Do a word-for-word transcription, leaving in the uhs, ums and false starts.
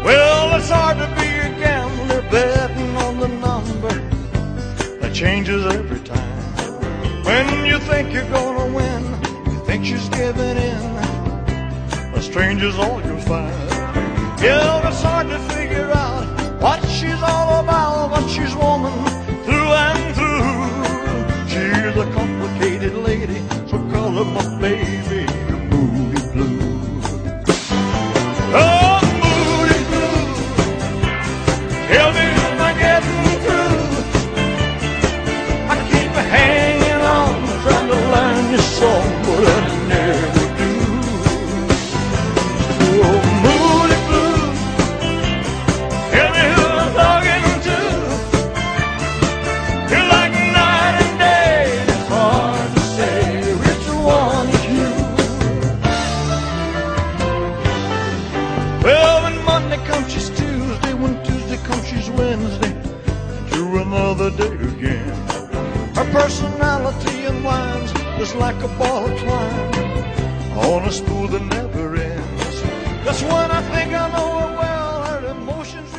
Well, it's hard to be a gambler betting on the number that changes every time. When you think you're gonna win, you think she's giving in, a stranger's all you'll find. Yeah, it's hard to figure out what she's all about, what she's woman through and through. She's a complicated lady, so call her my baby, Moody Blue. Oh, Moody Blue, tell me am I getting through? I keep hanging on, trying to learn your song, but I never do. Oh, Moody Blue, tell me who I'm talking to. You're like night and day, and it's hard to say which one is you. Well, when Monday comes, she's Tuesday. When Tuesday comes, she's Wednesday. To another day again. Her personality unwinds just like a ball of twine on a spool that never ends. That's when I think I know her well. Her emotions